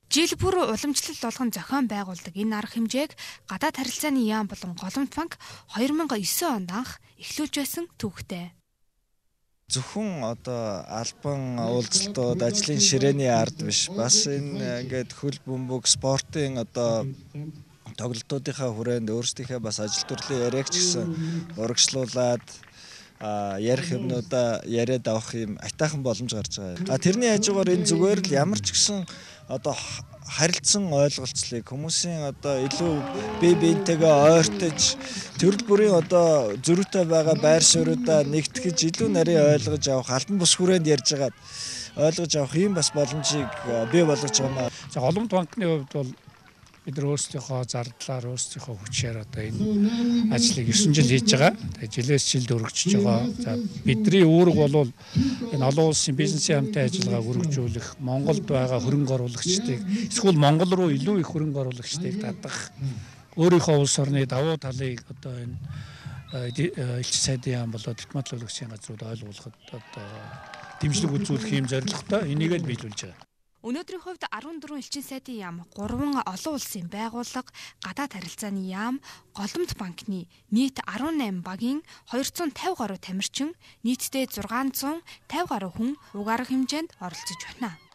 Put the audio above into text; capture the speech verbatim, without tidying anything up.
Жил бүр уламжлал болгон зохион байгуулдаг энэ арга хэмжээг гадаад харилцааны яам болон Голомт банк хоёр мянган девять онд анх эхлүүлж байсан түүхтэй. Зөвхөн одоо албан уулзалтууд, ажлын ширээний ард биш. Бас энэ ингээд хөл бөмбөг, спортын одоо тоглолтуудынхаа хүрээнд өөрсдийнхээ бас ажил төрлийн яриаг ч гэсэн урагшлуулад ярих юмнуудаа яриад авах юм айтаахан боломж гарч байгаа. А тэрний хажуугаар энэ зүгээр л ямар ч гэсэн одоо харилцсан ойлголцлыг хүмүүсийн одоо илүү бие биентэйгээ ойртож төрөл бүрийн одоо зөрүүтэй байгаа байр суурьудаа нэгтгэж илүү нарийн ойлгож авах албан бус хүрээнд ярьж байгаад ойлгож авах юм бас боломжийг бий болгож байгаа юм. За Голомт банкны хувьд бол бид нар өөрсдийнхөө зардлаар өөрсдийнхөө хүчээр одоо энэ ажлыг девять жил хийж байгаа. Тэгээ жилээс жилд өргөжж байгаа. За бидний үүрэг бол энэ олон улсын бизнесийн хамтын ажиллагааг өргөжүүлэх, Монголд байгаа хөрөнгө оруулагчдыг эсвэл Монгол руу илүү их хөрөнгө оруулагчдыг татах, өөрийнхөө улс орны давуу талыг одоо энэ элчин сайдын яам болоод дипломатлуулагчийн газрууд ойлгуулахад одоо дэмжлэг үзүүлэх юм зорилготой энийг л биелүүлж байгаа. Өнөөдрийн хувьд арван дөрвөн элчин сайдын яам, гурван олон улсын байгууллага, гадаад харилцааны яам, Голомт банкны нийт арван найман багийн двести пенсят гаруй тамирчин, нийтдээ зургаан зуун пенсят гаруй хүн уг арга хэмжээнд оролцож байна.